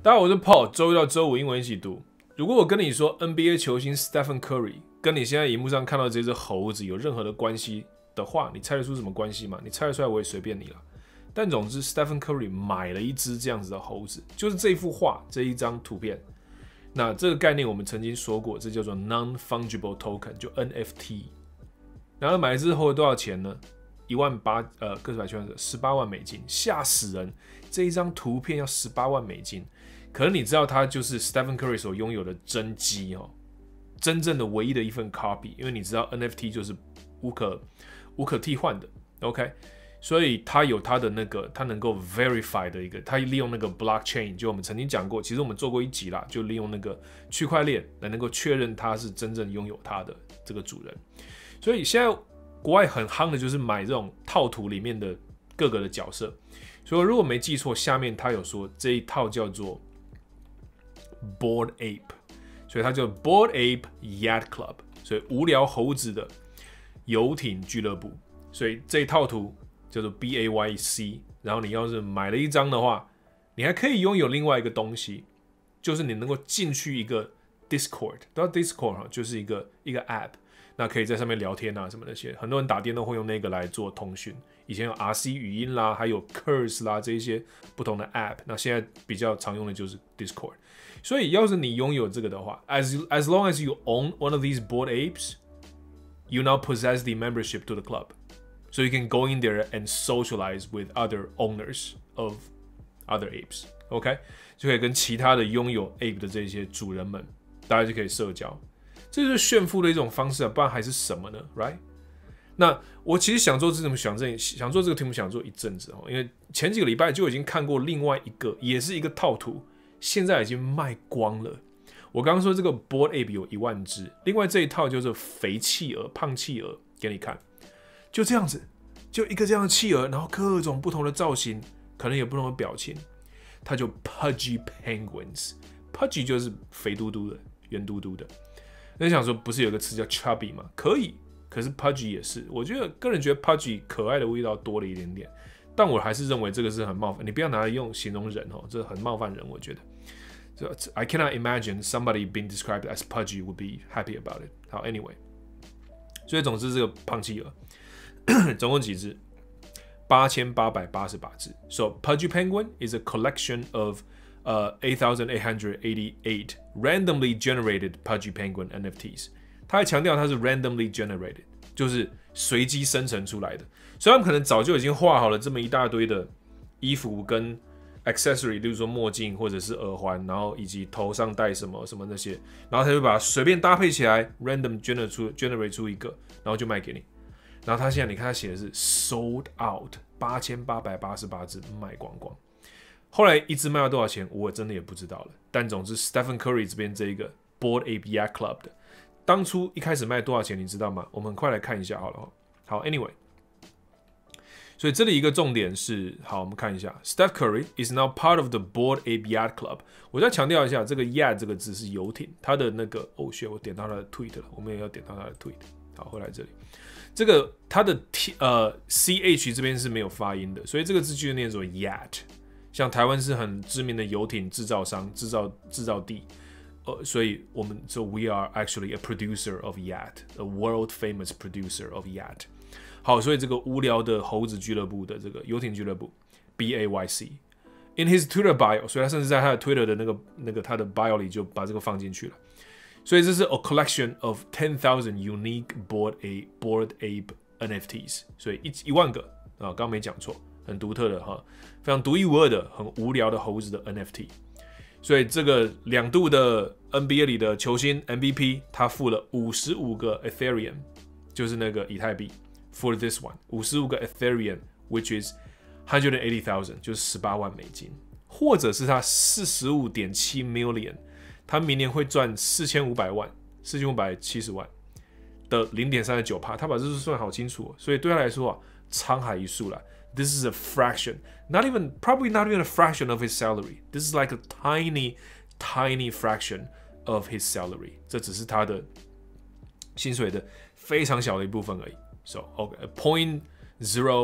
大家好，我是 Paul， 周一到周五英文一起读。如果我跟你说 NBA 球星 Stephen Curry 跟你现在荧幕上看到这只猴子有任何的关系的话，你猜得出什么关系吗？你猜得出来我也随便你了。但总之 ，Stephen Curry 买了一只这样子的猴子，就是这幅画这一张图片。那这个概念我们曾经说过，这叫做 non-fungible token， 就 NFT。然后买一只猴子多少钱呢？18000个十百千万18万美金，吓死人！这一张图片要18万美金。可是你知道它就是 Stephen Curry 所拥有的真机哦，真正的唯一的一份 copy， 因为你知道 NFT 就是无可替换的 ，OK， 所以它有它的那个它能够 verify 的一个，它利用那个 blockchain， 就我们曾经讲过，其实我们做过一集啦，就利用那个区块链来能够确认它是真正拥有它的这个主人。所以现在国外很夯的就是买这种套图里面的各个的角色，所以如果没记错，下面他有说这一套叫做 Bored Ape， 所以它叫 Bored Ape Yacht Club， 所以无聊猴子的游艇俱乐部，所以这一套图叫做 BAYC， 然后你要是买了一张的话，你还可以拥有另外一个东西，就是你能够进去一个 Discord， 到 Discord 就是一个 App。那可以在上面聊天啊，什么那些，很多人打电动会用那个来做通讯。以前有 RC 语音啦，还有 Curse 啦，这一些不同的 App。那现在比较常用的就是 Discord。所以，要是你拥有这个的话 as long as you own one of these bored apes, you now possess the membership to the club. So you can go in there and socialize with other owners of other apes. OK， 就可以跟其他的拥有 ape 的这些主人们，大家就可以社交。这就是炫富的一种方式啊，不然还是什么呢 ？Right？ 那我其实想做这个题目，想做一阵子哦，因为前几个礼拜就已经看过另外一个，也是一个套图，现在已经卖光了。我刚刚说这个 Bored Ape 有1万只，另外这一套就是肥企鹅、胖企鹅，给你看，就这样子，就一个这样的企鹅，然后各种不同的造型，可能有不同的表情，它就 Pudgy Penguins，Pudgy 就是肥嘟嘟的、圆嘟嘟的。那想说，不是有个词叫 chubby 吗？可以，可是 pudgy 也是。我觉得个人觉得 pudgy 可爱的味道多了一点点，但我还是认为这个是很冒犯。你不要拿来用形容人哦，这很冒犯人。我觉得，I cannot imagine somebody being described as pudgy would be happy about it. 好 ，anyway， 所以总之这个胖企鹅总共几只？8888只。So Pudgy Penguin is a collection of 8,888 randomly generated Pudgy Penguin NFTs。他还强调它是 randomly generated， 就是随机生成出来的。所以他们可能早就已经画好了这么一大堆的衣服跟 accessory， 例如说墨镜或者是耳环，然后以及头上戴什么什么那些，然后他就把它随便搭配起来 ，random generate 出一个，然后就卖给你。然后他现在你看他写的是 sold out 8888只卖光光。后来一只卖到多少钱，我真的也不知道了。但总之 ，Stephen Curry 这边这一个 Bored Ape Yacht Club 的，当初一开始卖多少钱，你知道吗？我们很快来看一下好了。好 ，Anyway， 所以这里一个重点是，好，我们看一下 ，Steph Curry is now part of the Bored Ape Yacht Club。我再强调一下，这个 yacht 这个字是游艇，它的那个哦 shit， 我点到它的 tweet 了，我们也要点到它的 tweet。好，回来这里，这个它的ch 这边是没有发音的，所以这个字就念作 yacht。像台湾是很知名的游艇制造商、制造地，所以我们说 we are actually a producer of yacht, a world famous producer of yacht。好，所以这个无聊的猴子俱乐部的这个游艇俱乐部 BAYC in his Twitter bio， 所以他甚至在他的 Twitter 的那个他的 bio 里就把这个放进去了。所以这是 a collection of 10,000 unique Bored Ape NFTs， 所以1万个啊，刚刚没讲错。很独特的哈，非常独一无二的、很无聊的猴子的 NFT， 所以这个2度的 NBA 里的球星 MVP， 他付了55个 Ethereum， 就是那个以太币 for this one， 55个 Ethereum，which is 180,000， 就是18万美金，或者是他 45.7 million， 他明年会赚4500万、4570万的 0.39%， 他把这数算好清楚，所以对他来说啊，沧海一粟了。This is a fraction, probably not even a fraction of his salary. This is like a tiny fraction of his salary. 这只是他的薪水的非常小的一部分而已。So, okay, a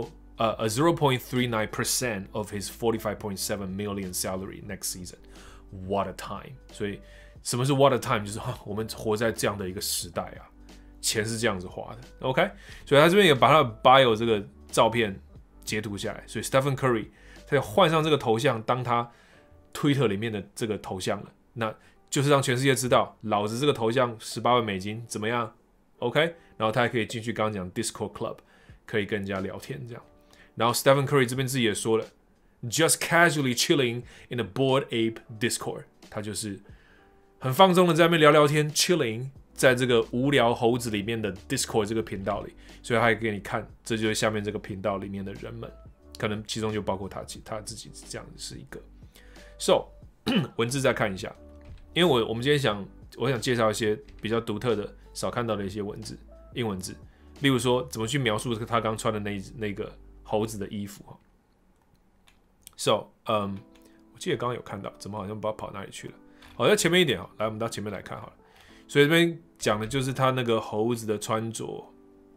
0.39% of his 45.7 million salary next season. what a time。所以什么是 what a time？ 就是我们活在这样的一个时代啊，钱是这样子花的。OK， 所以他这边也把他的 bio 这个照片截图下来，所以 Stephen Curry 他要换上这个头像，当他 Twitter 里面的这个头像了，那就是让全世界知道，老子这个头像18万美金怎么样 ？OK， 然后他还可以进去刚刚讲 Discord Club， 可以跟人家聊天这样。然后 Stephen Curry 这边自己也说了 ，just casually chilling in a Bored Ape Discord， 他就是很放松的在那边聊聊天 ，chilling 在这个无聊猴子里面的 Discord 这个频道里，所以他也给你看，这就是下面这个频道里面的人们，可能其中就包括他自己这样子是一个。So 文字再看一下，因为我们今天我想介绍一些比较独特的、少看到的一些文字，英文字，例如说怎么去描述他刚穿的那个猴子的衣服。So 我记得刚刚有看到，怎么好像不知道跑哪里去了？好，在前面一点，来我们到前面来看好了。所以这边讲的就是他那个猴子的穿着。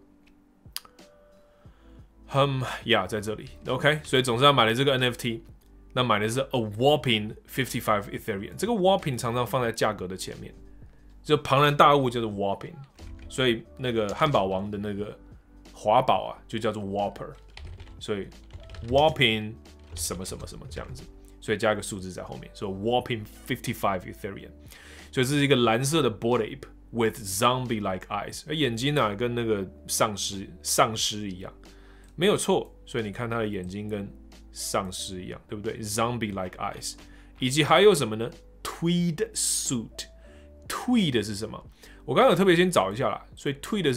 在这里 ，OK， 所以总之他买了这个 NFT。那买的是 a whopping 55 Ethereum， 这个 whopping 常常放在价格的前面，就庞然大物就是 whopping， 所以那个汉堡王的那个华堡啊，就叫做 Whopper， 所以 whopping 什么什么什么这样子，所以加一个数字在后面，所以 whopping 55 Ethereum， 所以这是一个蓝色的 Bored Ape with zombie-like eyes， 而眼睛啊跟那个丧尸一样，没有错，所以你看他的眼睛跟丧尸一样，对不对 ？Zombie-like eyes， 以及还有什么呢 ？Tweed suit，tweed 是什么？我刚刚有特别先找一下啦，所以 tweed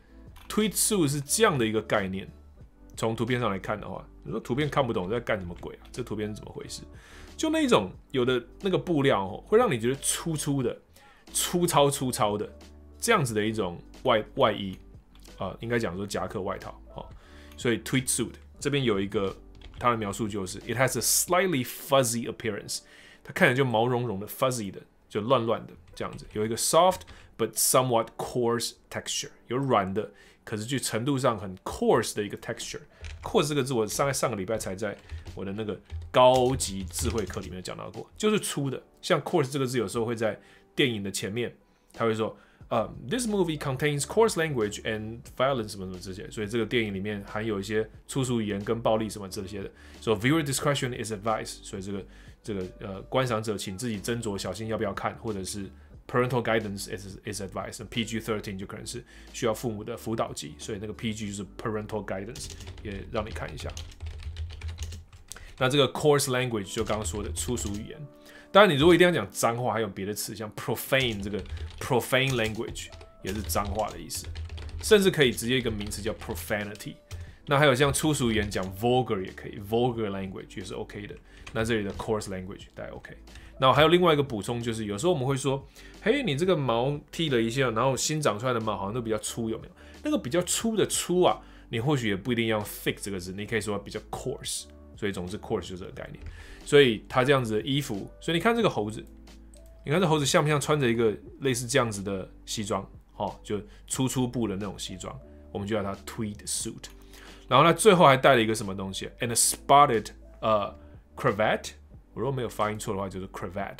suit 是这样的一个概念。从图片上来看的话，你说图片看不懂在干什么鬼啊？这图片是怎么回事？就那一种有的那个布料会让你觉得粗粗的、粗糙的这样子的一种外衣应该讲说夹克外套所以 tweed suit 这边有一个。它的描述就是 ，it has a slightly fuzzy appearance， 它看起来就毛茸茸的 ，fuzzy 的，就乱乱的这样子。有一个 soft but somewhat coarse texture， 有软的，可是就程度上很 coarse 的一个 texture。coarse 这个字我上个礼拜才在我的那个高级智慧课里面讲到过，就是粗的。像 coarse 这个字有时候会在电影的前面，他会说。This movie contains coarse language and violence 什么这些，所以这个电影里面含有一些粗俗语言跟暴力什么这些的。So viewer discretion is advised， 所以这个观赏者请自己斟酌小心要不要看，或者是 parental guidance is advised。PG-13 就可能是需要父母的辅导级，所以那个 PG 就是 parental guidance， 也让你看一下。那这个 coarse language 就刚刚说的粗俗语言。当然，你如果一定要讲脏话，还有别的词，像 profane 这个 profane language 也是脏话的意思，甚至可以直接一个名词叫 profanity。那还有像粗俗语言讲 vulgar 也可以 ，vulgar language 也是 OK 的。那这里的 coarse language 大概 OK。那还有另外一个补充就是，有时候我们会说，嘿，你这个毛剃了一下，然后新长出来的毛好像都比较粗，有没有？那个比较粗的粗啊，你或许也不一定要 thick 这个字，你可以说比较 coarse。所以总之 coarse 就是这个概念。所以他这样子的衣服，所以你看这个猴子，你看这猴子像不像穿着一个类似这样子的西装？就粗布的那种西装，我们就叫它 tweed suit。然后呢，最后还带了一个什么东西 ？and a spotted cravat。我如果没有发音错的话，就是 cravat。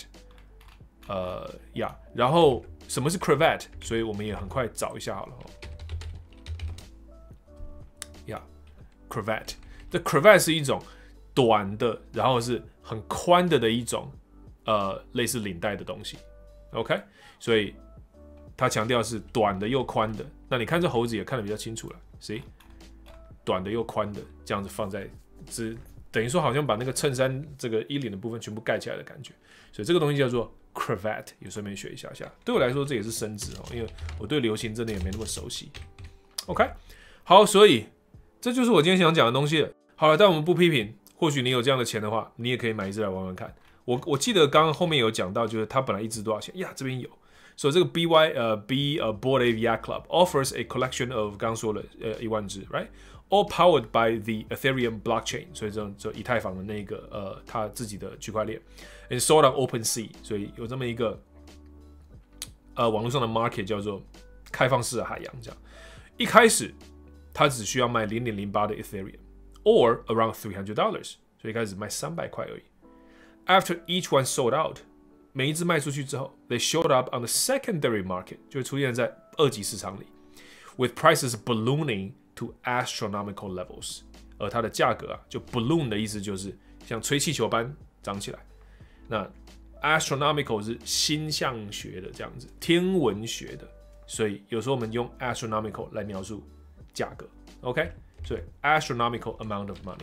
然后什么是 cravat？ 所以我们也很快找一下好了。cravat。这 cravat 是一种短的，然后是很宽的一种类似领带的东西 ，OK， 所以他强调是短的又宽的。那你看这猴子也看得比较清楚了，谁？短的又宽的，这样子放在等于说好像把那个衬衫这个衣领的部分全部盖起来的感觉。所以这个东西叫做 cravat， 也顺便学一下。对我来说这也是生字因为我对流行真的也没那么熟悉。OK， 好，所以这就是我今天想讲的东西了。好了，但我们不批评。或许你有这样的钱的话，你也可以买一只来玩玩看。我记得刚刚后面有讲到，就是它本来一只多少钱呀？这边有，所以这个 Bored Ape Yacht Club offers a collection of 刚刚说了10000只 ，right？ All powered by the Ethereum blockchain， 所以这以太坊的那个它自己的区块链 ，and sold on OpenSea， 所以有这么一个网络上的 market 叫做开放式的海洋这样。一开始它只需要卖 0.08 的 Ethereum。Or around $300， 所以一开始卖300块而已。After each one sold out， 每一只卖出去之后 ，they showed up on the secondary market， 就会出现在二级市场里 ，with prices ballooning to astronomical levels， 而它的价格啊，就 balloon 的意思就是像吹气球般涨起来。那 astronomical 是星象学的这样子，天文学的，所以有时候我们用 astronomical 来描述价格 ，OK？ 所以 astronomical amount of money。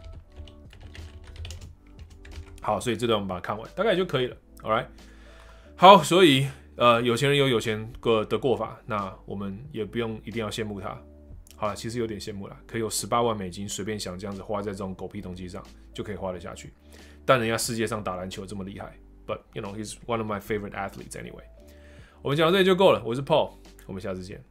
好，所以这段我们把它看完，大概就可以了 ，All right？ 好，所以有钱人有有钱的过法，那我们也不用一定要羡慕他。好了，其实有点羡慕了，可以有18万美金随便想这样子花在这种狗屁东西上，就可以花得下去。但人家世界上打篮球这么厉害 ，But you know he's one of my favorite athletes anyway。我们讲到这里就够了，我是 Paul，我们下次见。